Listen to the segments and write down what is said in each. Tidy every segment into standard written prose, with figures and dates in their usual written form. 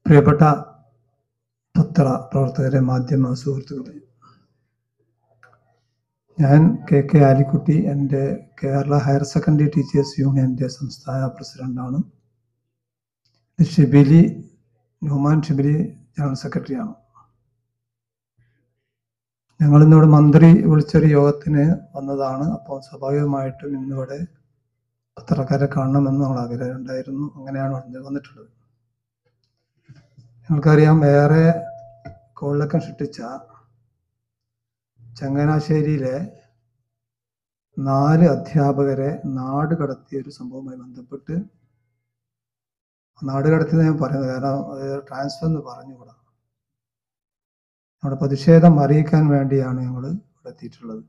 പ്രിയപ്പെട്ട പത്ര പ്രവർത്തകരെ, മാധ്യമ സുഹൃത്തുക്കളെ, ഞാൻ KK ആലിക്കുട്ടി. എൻ്റെ കേരള ഹയർ സെക്കൻഡറി ടീച്ചേഴ്സ് യൂണിയൻ്റെ സംസ്ഥാന പ്രസിഡന്റാണ്. ന്യൂമാൻ ഷിബിലി ജനറൽ സെക്രട്ടറിയാണ്. ഞങ്ങളിന്നിവിടെ മന്ത്രി വിളിച്ചൊരു യോഗത്തിന് വന്നതാണ്. അപ്പോൾ സ്വാഭാവികമായിട്ടും ഇന്നിവിടെ പത്രക്കാരെ കാണണമെന്ന് ഞങ്ങൾ ആഗ്രഹം ഉണ്ടായിരുന്നു. അങ്ങനെയാണ് വന്നിട്ടുള്ളത്. ഞങ്ങൾക്കറിയാം, ഏറെ കോളിളക്കം സൃഷ്ടിച്ച ചങ്ങനാശ്ശേരിയിലെ 4 അധ്യാപകരെ നാട് കടത്തിയ ഒരു സംഭവവുമായി ബന്ധപ്പെട്ട്, നാട് കടത്തിയെന്ന് ഞാൻ പറയുന്നത് കാരണം ട്രാൻസ്ഫർ എന്ന് പറഞ്ഞുകൂടാ, നമ്മുടെ പ്രതിഷേധം അറിയിക്കാൻ വേണ്ടിയാണ് ഞങ്ങൾ ഇവിടെ എത്തിയിട്ടുള്ളത്.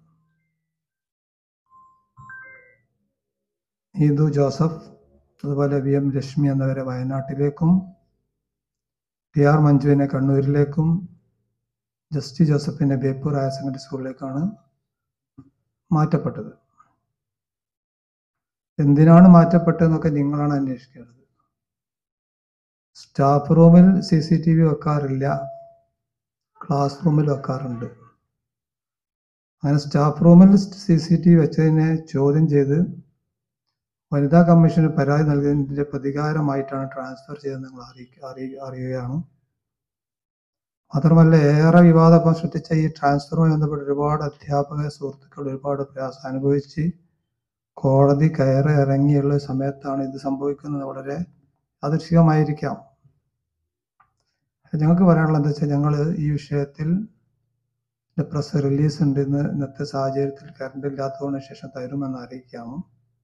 നീതു ജോസഫ്, അതുപോലെ VM ലക്ഷ്മി എന്നിവരെ വയനാട്ടിലേക്കും, TR മഞ്ജുവിനെ കണ്ണൂരിലേക്കും, ജസ്റ്റി ജോസഫിനെ ബേപ്പൂർ ഹയർ സെക്കൻഡറി സ്കൂളിലേക്കാണ് മാറ്റപ്പെട്ടത്. എന്തിനാണ് മാറ്റപ്പെട്ടതെന്നൊക്കെ നിങ്ങളാണ് അന്വേഷിക്കേണ്ടത്. സ്റ്റാഫ് റൂമിൽ CCTV വെക്കാറില്ല, ക്ലാസ് റൂമിൽ വെക്കാറുണ്ട്. അങ്ങനെ സ്റ്റാഫ് റൂമിൽ CCTV വെച്ചതിനെ ചോദ്യം ചെയ്ത് വനിതാ കമ്മീഷന് പരാതി നൽകിയതിൻ്റെ പ്രതികാരമായിട്ടാണ് ട്രാൻസ്ഫർ ചെയ്തത് നിങ്ങൾ അറിയുകയാണ്. മാത്രമല്ല, ഏറെ വിവാദം സൃഷ്ടിച്ച ഈ ട്രാൻസ്ഫറുമായി ബന്ധപ്പെട്ട് ഒരുപാട് അധ്യാപക സുഹൃത്തുക്കൾ ഒരുപാട് പ്രയാസം അനുഭവിച്ച് കോടതി കയറി ഇറങ്ങിയുള്ള സമയത്താണ് ഇത് സംഭവിക്കുന്നത്. വളരെ യാദൃശ്ചികമായിരിക്കാം. ഞങ്ങൾക്ക് പറയാനുള്ളത് എന്താ വെച്ചാൽ, ഞങ്ങൾ ഈ വിഷയത്തിൽ പ്രസ് റിലീസ് ഉണ്ട്. ഇന്നത്തെ സാഹചര്യത്തിൽ കറണ്ട് ഇല്ലാത്തതിന് ശേഷം തരുമെന്ന് അറിയിക്കാമോ.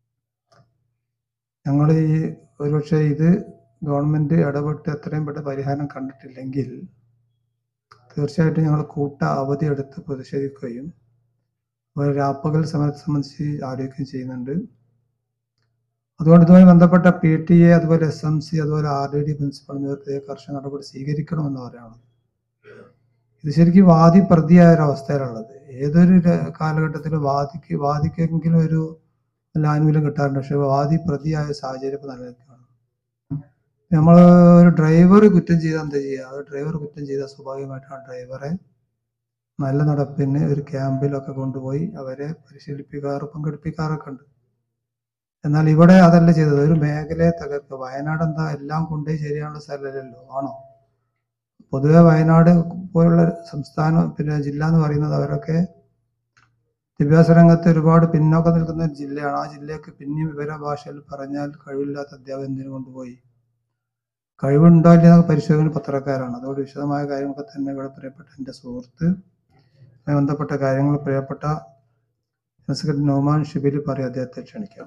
ഞങ്ങൾ ഒരുപക്ഷെ ഇത് ഗവൺമെന്റ് ഇടപെട്ട് എത്രയും പെട്ടെന്ന് പരിഹാരം കണ്ടിട്ടില്ലെങ്കിൽ തീർച്ചയായിട്ടും ഞങ്ങൾ അവധി എടുത്ത് പ്രതിഷേധിക്കുകയും രാപ്പകൽ സമയത്തെ സംബന്ധിച്ച് ആലോചിക്കുകയും ചെയ്യുന്നുണ്ട്. അതുകൊണ്ട് ഇതുമായി ബന്ധപ്പെട്ട PTA, അതുപോലെ SMC, അതുപോലെ RDD പ്രിൻസിപ്പൽ നേതൃത്വത്തെ കർശന നടപടി സ്വീകരിക്കണമെന്ന് പറയുന്നത്. ഇത് ശരിക്കും വാദി പ്രതിയായ ഒരവസ്ഥയിലുള്ളത്. ഏതൊരു കാലഘട്ടത്തിലും വാദിക്കെങ്കിലും ഒരു ആനുകൂല്യം കിട്ടാറുണ്ട്. പക്ഷെ വാദി പ്രതിയായ സാഹചര്യം നിലനിൽക്കുകയാണ്. നമ്മൾ ഒരു ഡ്രൈവർ കുറ്റം ചെയ്താൽ എന്താ ചെയ്യുക? ഡ്രൈവർ കുറ്റം ചെയ്താൽ സ്വാഭാവികമായിട്ടാണ് ഡ്രൈവറെ നല്ല നടപ്പിന് ഒരു ക്യാമ്പിലൊക്കെ കൊണ്ടുപോയി അവരെ പങ്കെടുപ്പിക്കാറൊക്കെ ഉണ്ട്. എന്നാൽ ഇവിടെ അതല്ല ചെയ്തത്. ഒരു മേഖലയെ തകർക്കുക. വയനാട് എന്താ എല്ലാം കൊണ്ടേ ശരിയാനുള്ള സ്ഥലമല്ലല്ലോ, ആണോ? പൊതുവെ വയനാട് പോലുള്ള സംസ്ഥാനം ജില്ല എന്ന് പറയുന്നത് അവരൊക്കെ വിദ്യാഭ്യാസ രംഗത്ത് ഒരുപാട് പിന്നോക്കം നിൽക്കുന്ന ഒരു ജില്ലയാണ്. ആ ജില്ലയ്ക്ക് പിന്നെയും വിവര ഭാഷയിൽ പറഞ്ഞാൽ കഴിവില്ലാത്ത അധ്യാപകൻ എന്തിനു കൊണ്ടുപോയി? കഴിവുണ്ടോ ഇല്ലെന്നൊക്കെ പരിശോധന പത്രക്കാരാണ്. അതോട് വിശദമായ കാര്യങ്ങളൊക്കെ തന്നെ ഇവിടെ പ്രിയപ്പെട്ട എൻ്റെ സുഹൃത്ത് ബന്ധപ്പെട്ട കാര്യങ്ങൾ പ്രിയപ്പെട്ട സെക്രട്ടറി ന്യൂമാൻ ഷിബിലി പറയും. അദ്ദേഹത്തെ ക്ഷണിക്കാം.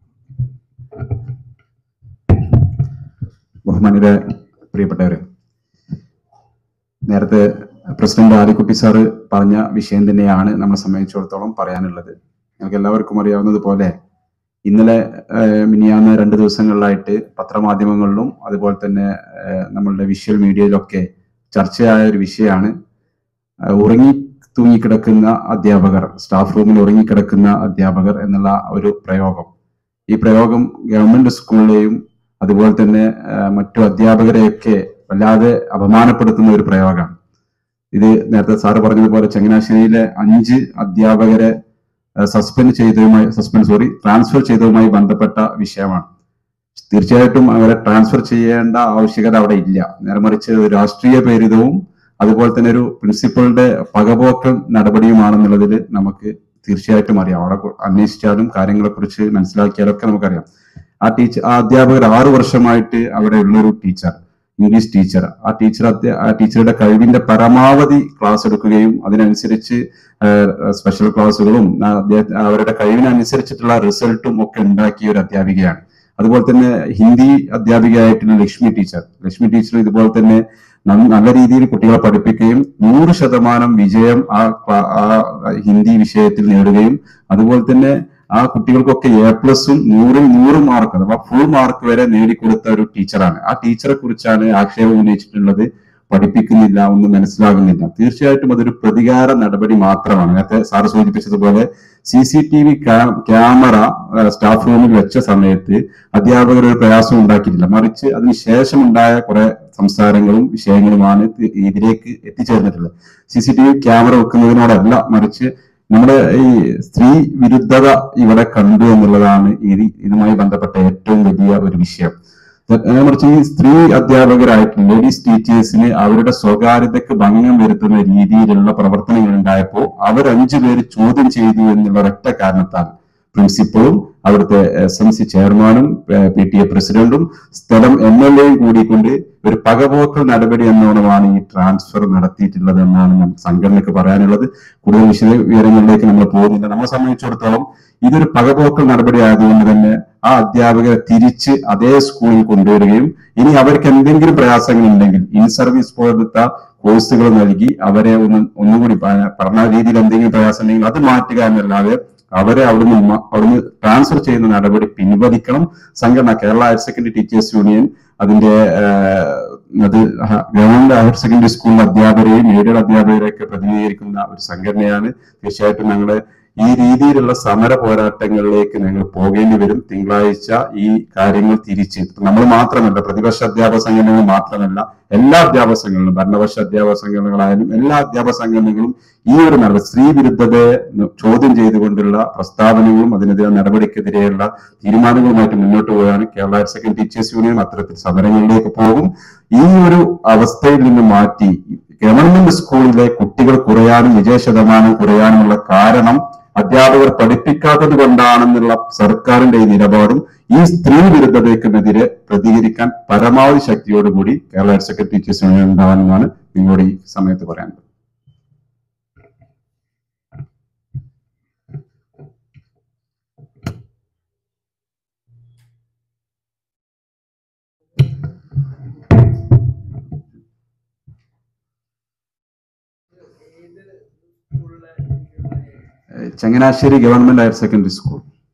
ബഹുമാനിയുടെ പ്രിയപ്പെട്ടവരെ, നേരത്തെ പ്രസിഡന്റ് ആലിക്കുട്ടി സാറ് പറഞ്ഞ വിഷയം തന്നെയാണ് നമ്മളെ സംബന്ധിച്ചിടത്തോളം പറയാനുള്ളത്. ഞങ്ങൾക്ക് എല്ലാവർക്കും അറിയാവുന്നതുപോലെ ഇന്നലെ മിനിയാന്ന് 2 ദിവസങ്ങളിലായിട്ട് പത്രമാധ്യമങ്ങളിലും അതുപോലെ തന്നെ നമ്മളുടെ വിഷ്വൽ മീഡിയയിലൊക്കെ ചർച്ചയായ ഒരു വിഷയമാണ് തൂങ്ങിക്കിടക്കുന്ന അധ്യാപകർ, സ്റ്റാഫ് റൂമിൽ ഉറങ്ങിക്കിടക്കുന്ന അധ്യാപകർ എന്നുള്ള ഒരു പ്രയോഗം. ഈ പ്രയോഗം ഗവൺമെന്റ് സ്കൂളിലെയും അതുപോലെ തന്നെ മറ്റു അധ്യാപകരെയൊക്കെ വല്ലാതെ അപമാനപ്പെടുത്തുന്ന ഒരു പ്രയോഗമാണ്. ഇത് നേരത്തെ സാറ് പറഞ്ഞതുപോലെ ചങ്ങനാശ്ശേരിയിലെ 5 അധ്യാപകരെ ട്രാൻസ്ഫർ ചെയ്തതുമായി ബന്ധപ്പെട്ട വിഷയമാണ്. തീർച്ചയായിട്ടും അവരെ ട്രാൻസ്ഫർ ചെയ്യേണ്ട ആവശ്യകത അവിടെ ഇല്ല. നേരെ മറിച്ച് രാഷ്ട്രീയ പ്രേരിതവും അതുപോലെ തന്നെ ഒരു പ്രിൻസിപ്പളുടെ പകപോക്കൽ നടപടിയുമാണെന്നുള്ളതിൽ നമുക്ക് തീർച്ചയായിട്ടും അറിയാം. അവിടെ അന്വേഷിച്ചാലും കാര്യങ്ങളെക്കുറിച്ച് മനസ്സിലാക്കിയാലൊക്കെ നമുക്കറിയാം. ആ അധ്യാപകർ 6 വർഷമായിട്ട് അവിടെ ഉള്ളൊരു ടീച്ചർ, ഇംഗ്ലീഷ് ടീച്ചർ, ആ ടീച്ചറുടെ കഴിവിന്റെ പരമാവധി ക്ലാസ് എടുക്കുകയും അതിനനുസരിച്ച് സ്പെഷ്യൽ ക്ലാസ്സുകളും അവരുടെ കഴിവിനനുസരിച്ചിട്ടുള്ള റിസൾട്ടും ഒക്കെ ഉണ്ടാക്കിയ ഒരു അധ്യാപികയാണ്. അതുപോലെ തന്നെ ഹിന്ദി അധ്യാപികയായിട്ടുള്ള ലക്ഷ്മി ടീച്ചർ ഇതുപോലെ തന്നെ നല്ല രീതിയിൽ കുട്ടികളെ പഠിപ്പിക്കുകയും 100% വിജയം ആ ഹിന്ദി വിഷയത്തിൽ നേടുകയും അതുപോലെ തന്നെ ആ കുട്ടികൾക്കൊക്കെ A+ഉം 100ൽ 100 മാർക്ക് അഥവാ ഫുൾ മാർക്ക് വരെ നേടിക്കൊടുത്ത ഒരു ടീച്ചറാണ്. ആ ടീച്ചറെ കുറിച്ചാണ് ആക്ഷേപം ഉന്നയിച്ചിട്ടുള്ളത്. പഠിപ്പിക്കുന്നില്ല, ഒന്നും മനസ്സിലാകുന്നില്ല. തീർച്ചയായിട്ടും അതൊരു പ്രതികാര നടപടി മാത്രമാണ്. നേരത്തെ സാറ് സൂചിപ്പിച്ചതുപോലെ CCTV ക്യാമറ സ്റ്റാഫ് റൂമിൽ വെച്ച സമയത്ത് അധ്യാപകർ ഒരു പ്രയാസം ഉണ്ടാക്കിയിട്ടില്ല. മറിച്ച് അതിനുശേഷം ഉണ്ടായ കുറെ സംസാരങ്ങളും വിഷയങ്ങളുമാണ് ഇതിലേക്ക് എത്തിച്ചേർന്നിട്ടുള്ളത്. CCTV ക്യാമറ വെക്കുന്നതിനോടല്ല, മറിച്ച് നമ്മുടെ ഈ സ്ത്രീ വിരുദ്ധത ഇവിടെ കണ്ടു എന്നുള്ളതാണ് ഇതുമായി ബന്ധപ്പെട്ട ഏറ്റവും വലിയ ഒരു വിഷയം. മറിച്ച് ഈ സ്ത്രീ അധ്യാപകരായിട്ട് ലേഡീസ് ടീച്ചേഴ്സിന് അവരുടെ സ്വകാര്യതയ്ക്ക് ഭംഗം വരുത്തുന്ന രീതിയിലുള്ള പ്രവർത്തനങ്ങൾ ഉണ്ടായപ്പോൾ അവർ 5 പേര് ചോദ്യം ചെയ്തു എന്നുള്ള ഒരൊറ്റ കാരണത്താൽ പ്രിൻസിപ്പളും അവിടുത്തെ SMC ചെയർമാനും PTA പ്രസിഡന്റും സ്ഥലം MLAയും കൂടിക്കൊണ്ട് ഒരു പകപോക്കൽ നടപടി എന്നോണമാണ് ഈ ട്രാൻസ്ഫർ നടത്തിയിട്ടുള്ളത് എന്നാണ് നമുക്ക് സംഘടനയ്ക്ക് പറയാനുള്ളത്. കൂടുതൽ വിശദ വിവരങ്ങളിലേക്ക് നമ്മൾ പോകുന്നില്ല. നമ്മളെ സംബന്ധിച്ചിടത്തോളം ഇതൊരു പകപോക്കൽ നടപടി ആയതുകൊണ്ട് തന്നെ ആ അധ്യാപകരെ തിരിച്ച് അതേ സ്കൂളിൽ കൊണ്ടുവരികയും ഇനി അവർക്ക് എന്തെങ്കിലും പ്രയാസങ്ങൾ ഉണ്ടെങ്കിൽ ഇൻ സർവീസ് പോലത്തെ കോഴ്സുകൾ നൽകി അവരെ ഒന്നുകൂടി പഠന രീതിയിൽ എന്തെങ്കിലും പ്രയാസം ഉണ്ടെങ്കിൽ അത് മാറ്റുക എന്നല്ലാതെ അവരെ അവിടുന്ന് ട്രാൻസ്ഫർ ചെയ്യുന്ന നടപടി പിൻവലിക്കണം. സംഘടന Kerala higher secondary teachers union അതിന്റെ ഗവൺമെന്റ് ഹയർ സെക്കൻഡറി സ്കൂൾ അധ്യാപകരെയും എയ്ഡഡ് അധ്യാപകരെയൊക്കെ പ്രതിനിധീകരിക്കുന്ന ഒരു സംഘടനയാണ്. തീർച്ചയായിട്ടും ഞങ്ങള് ഈ രീതിയിലുള്ള സമര പോരാട്ടങ്ങളിലേക്ക് ഞങ്ങൾ പോകേണ്ടി വരും. തിങ്കളാഴ്ച ഈ കാര്യങ്ങൾ തിരിച്ച് നമ്മൾ മാത്രമല്ല, പ്രതിപക്ഷ അധ്യാപക സംഘടനകൾ മാത്രമല്ല, എല്ലാ അധ്യാപക സംഘടനകളും, ഭരണപക്ഷ അധ്യാപക സംഘടനകളായാലും എല്ലാ അധ്യാപക സംഘടനകളും ഈ ഒരു സ്ത്രീ വിരുദ്ധതയെ ചോദ്യം ചെയ്തുകൊണ്ടുള്ള പ്രസ്താവനകളും അതിനെതിരെ നടപടിക്കെതിരെയുള്ള തീരുമാനങ്ങളുമായിട്ട് മുന്നോട്ട് പോയാണ്. Kerala higher secondary teachers union അത്തരത്തിൽ സമരങ്ങളിലേക്ക് പോകും. ഈ ഒരു അവസ്ഥയിൽ നിന്ന് മാറ്റി ഗവൺമെന്റ് സ്കൂളിലെ കുട്ടികൾ കുറയാനും വിജയശതമാനം കുറയാനുമുള്ള കാരണം അധ്യാപകർ പഠിപ്പിക്കാത്തത് കൊണ്ടാണെന്നുള്ള സർക്കാരിന്റെ ഈ നിലപാടും ഈ സ്ത്രീ വിരുദ്ധതയ്ക്കുമെതിരെ പ്രതികരിക്കാൻ പരമാവധി ശക്തിയോടുകൂടി Kerala higher secondary teachers union ഉണ്ടാവാനുമാണ് നിങ്ങളോട് ഈ സമയത്ത് പറയാനുള്ളത്. Changanassery government higher secondary school.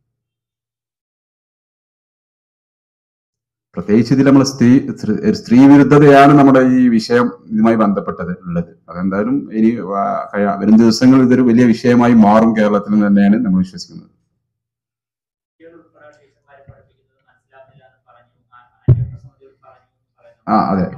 പ്രത്യേകിച്ച് ഇതിൽ നമ്മൾ സ്ത്രീ വിരുദ്ധതയാണ് നമ്മുടെ ഈ വിഷയം ഇതുമായി ബന്ധപ്പെട്ടത് ഉള്ളത്. അതെന്തായാലും ഇനി വരും ദിവസങ്ങൾ ഇതൊരു വലിയ വിഷയമായി മാറും കേരളത്തിൽ തന്നെയാണ് നമ്മൾ വിശ്വസിക്കുന്നത്. അതെ,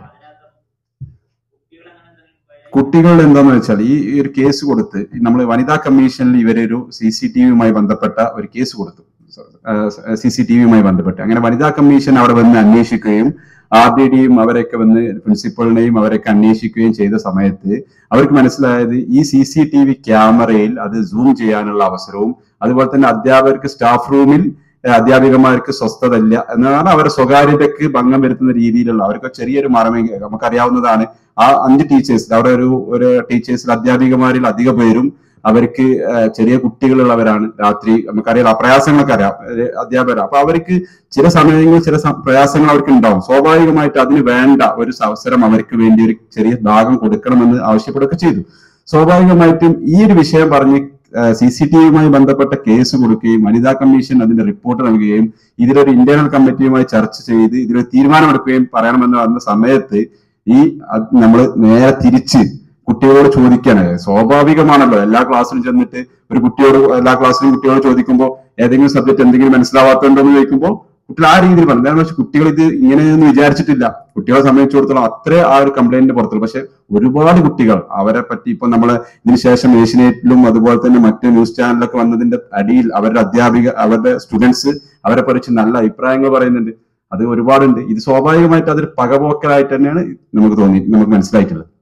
കുട്ടികൾ എന്താന്ന് വെച്ചാൽ ഈ ഒരു കേസ് കൊടുത്ത് നമ്മൾ വനിതാ കമ്മീഷനിൽ ഇവരൊരു CCTVയുമായി ബന്ധപ്പെട്ട ഒരു കേസ് കൊടുത്തു. CCTVയുമായി ബന്ധപ്പെട്ട് അങ്ങനെ വനിതാ കമ്മീഷൻ അവിടെ വന്ന് അന്വേഷിക്കുകയും RDDയും അവരൊക്കെ വന്ന് പ്രിൻസിപ്പളിനെയും അവരൊക്കെ അന്വേഷിക്കുകയും ചെയ്ത സമയത്ത് അവർക്ക് മനസ്സിലായത് ഈ CCTV ക്യാമറയിൽ അത് സൂം ചെയ്യാനുള്ള അവസരവും അതുപോലെ തന്നെ അധ്യാപകർക്ക് സ്റ്റാഫ് റൂമിൽ അധ്യാപികമാർക്ക് സ്വസ്ഥതയില്ല എന്നാണ് അവരുടെ സ്വകാര്യതയ്ക്ക് ഭംഗം വരുത്തുന്ന രീതിയിലുള്ള അവർക്ക് ചെറിയൊരു മറമെങ്കിൽ നമുക്കറിയാവുന്നതാണ്. ആ 5 ടീച്ചേഴ്സിൽ അവിടെ ഒരു ടീച്ചേഴ്സിൽ അധ്യാപികമാരിൽ അധിക പേരും അവർക്ക് ചെറിയ കുട്ടികളുള്ളവരാണ്. രാത്രി നമുക്കറിയാം, പ്രയാസങ്ങളൊക്കെ അറിയാം അധ്യാപകർ. അപ്പൊ അവർക്ക് ചില സമയങ്ങളിൽ ചില പ്രയാസങ്ങൾ അവർക്ക് ഉണ്ടാവും. സ്വാഭാവികമായിട്ട് അതിന് വേണ്ട ഒരു അവസരം അവർക്ക് വേണ്ടി ഒരു ചെറിയ ഭാഗം കൊടുക്കണമെന്ന് ആവശ്യപ്പെടുകയൊക്കെ ചെയ്തു. സ്വാഭാവികമായിട്ടും ഈ ഒരു വിഷയം പറഞ്ഞ് CCTVയുമായി ബന്ധപ്പെട്ട കേസ് കൊടുക്കുകയും വനിതാ കമ്മീഷൻ അതിന്റെ റിപ്പോർട്ട് നൽകുകയും ഇതിലൊരു ഇന്റേണൽ കമ്മിറ്റിയുമായി ചർച്ച ചെയ്ത് ഇതിലൊരു തീരുമാനമെടുക്കുകയും പറയണമെന്ന് വന്ന സമയത്ത് ഈ നമ്മൾ നേരെ തിരിച്ച് കുട്ടികളോട് ചോദിക്കാണ്. സ്വാഭാവികമാണല്ലോ, എല്ലാ ക്ലാസ്സിലും ചെന്നിട്ട് എല്ലാ ക്ലാസ്സിലും കുട്ടികളോട് ചോദിക്കുമ്പോൾ ഏതെങ്കിലും സബ്ജക്ട് എന്തെങ്കിലും മനസ്സിലാവാത്തുണ്ടോ എന്ന് ചോദിക്കുമ്പോൾ കുട്ടികൾ ആ രീതിയിൽ പറഞ്ഞു. എന്താണെന്ന് വെച്ചാൽ കുട്ടികൾ ഇത് ഇങ്ങനെയൊന്നും വിചാരിച്ചിട്ടില്ല. കുട്ടികളെ സംബന്ധിച്ചിടത്തോളം അത്ര ആ ഒരു കംപ്ലൈന്റിന്റെ പുറത്തുള്ളൂ. പക്ഷെ ഒരുപാട് കുട്ടികൾ അവരെ പറ്റി ഇപ്പൊ നമ്മള് ഇതിനുശേഷം ഏഷ്യനെറ്റിലും അതുപോലെ തന്നെ മറ്റ് ന്യൂസ് ചാനലൊക്കെ വന്നതിന്റെ അടിയിൽ അവരുടെ സ്റ്റുഡൻസ് അവരെ കുറിച്ച് നല്ല അഭിപ്രായങ്ങൾ പറയുന്നുണ്ട്. അത് ഒരുപാടുണ്ട്. ഇത് സ്വാഭാവികമായിട്ട് അതൊരു പകപോക്കലായിട്ട് തന്നെയാണ് നമുക്ക് മനസ്സിലായിട്ടുള്ളത്.